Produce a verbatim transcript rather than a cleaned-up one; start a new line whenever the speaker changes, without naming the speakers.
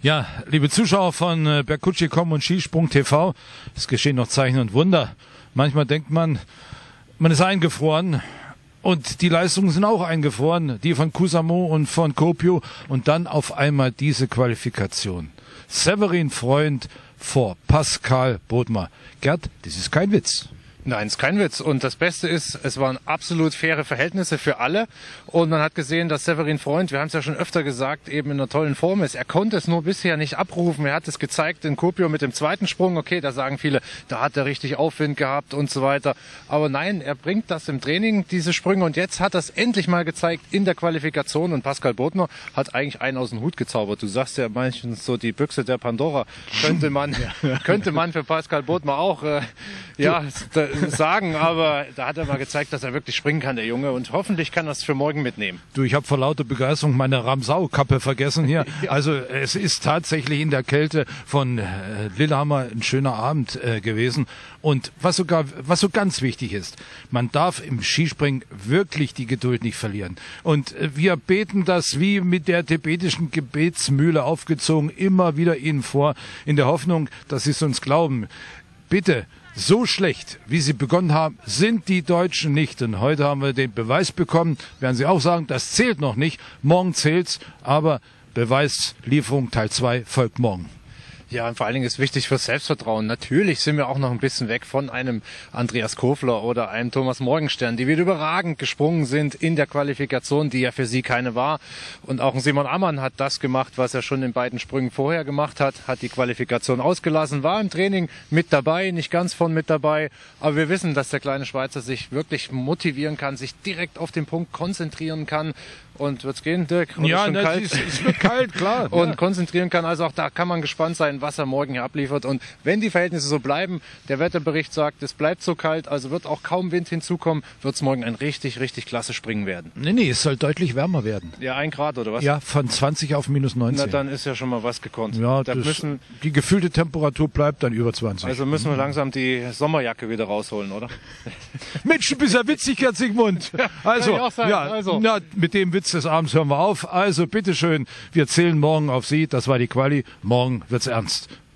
Ja, liebe Zuschauer von äh, Berkutschi Punkt com und Skisprung T V, es geschehen noch Zeichen und Wunder. Manchmal denkt man, man ist eingefroren und die Leistungen sind auch eingefroren, die von Kuusamo und von Kuopio und dann auf einmal diese Qualifikation. Severin Freund vor Pascal Bodmer. Gerd, das ist kein Witz.
Nein, ist kein Witz. Und das Beste ist, es waren absolut faire Verhältnisse für alle. Und man hat gesehen, dass Severin Freund, wir haben es ja schon öfter gesagt, eben in einer tollen Form ist. Er konnte es nur bisher nicht abrufen. Er hat es gezeigt in Kuopio mit dem zweiten Sprung. Okay, da sagen viele, da hat er richtig Aufwind gehabt und so weiter. Aber nein, er bringt das im Training, diese Sprünge. Und jetzt hat er es endlich mal gezeigt in der Qualifikation. Und Pascal Bodmer hat eigentlich einen aus dem Hut gezaubert. Du sagst ja manchmal so, die Büchse der Pandora könnte man, könnte man für Pascal Bodmer auch, äh, ja, sagen, aber da hat er mal gezeigt, dass er wirklich springen kann, der Junge, und hoffentlich kann er es für morgen mitnehmen.
Du, ich habe vor lauter Begeisterung meine Ramsau-Kappe vergessen hier. Ja. Also es ist tatsächlich in der Kälte von äh, Lillehammer ein schöner Abend äh, gewesen. Und was sogar, was so ganz wichtig ist, man darf im Skispringen wirklich die Geduld nicht verlieren. Und äh, wir beten das wie mit der tibetischen Gebetsmühle aufgezogen immer wieder ihnen vor, in der Hoffnung, dass sie es uns glauben. Bitte, so schlecht, wie sie begonnen haben, sind die Deutschen nicht. Und heute haben wir den Beweis bekommen, werden sie auch sagen, das zählt noch nicht, morgen zählt's, aber Beweislieferung Teil zwei folgt morgen.
Ja, und vor allen Dingen ist wichtig fürs Selbstvertrauen. Natürlich sind wir auch noch ein bisschen weg von einem Andreas Kofler oder einem Thomas Morgenstern, die wieder überragend gesprungen sind in der Qualifikation, die ja für sie keine war. Und auch ein Simon Ammann hat das gemacht, was er schon in beiden Sprüngen vorher gemacht hat, hat die Qualifikation ausgelassen, war im Training mit dabei, nicht ganz von mit dabei. Aber wir wissen, dass der kleine Schweizer sich wirklich motivieren kann, sich direkt auf den Punkt konzentrieren kann. Und wird's gehen, Dirk? Oder
ja,
schon
das
kalt?
Ist, es wird kalt, klar.
Und
ja.
konzentrieren kann. Also auch da kann man gespannt sein, was er morgen hier abliefert. Und wenn die Verhältnisse so bleiben, der Wetterbericht sagt, es bleibt so kalt, also wird auch kaum Wind hinzukommen, wird es morgen ein richtig, richtig klasse Springen werden.
Nee, nee, es soll deutlich wärmer werden.
Ja, ein Grad oder was?
Ja, von zwanzig auf minus neunzehn.
Na, dann ist ja schon mal was gekonnt.
Ja,
da
das,
müssen,
die gefühlte Temperatur bleibt dann über zwanzig.
Also müssen wir langsam die Sommerjacke wieder rausholen, oder?
Mensch, du bist ja witzig, Herr Sigmund. Also,
Kann ich auch sagen,
ja,
also.
Na, mit dem Witz des Abends hören wir auf. Also, bitteschön, wir zählen morgen auf Sie. Das war die Quali. Morgen wird's ernst.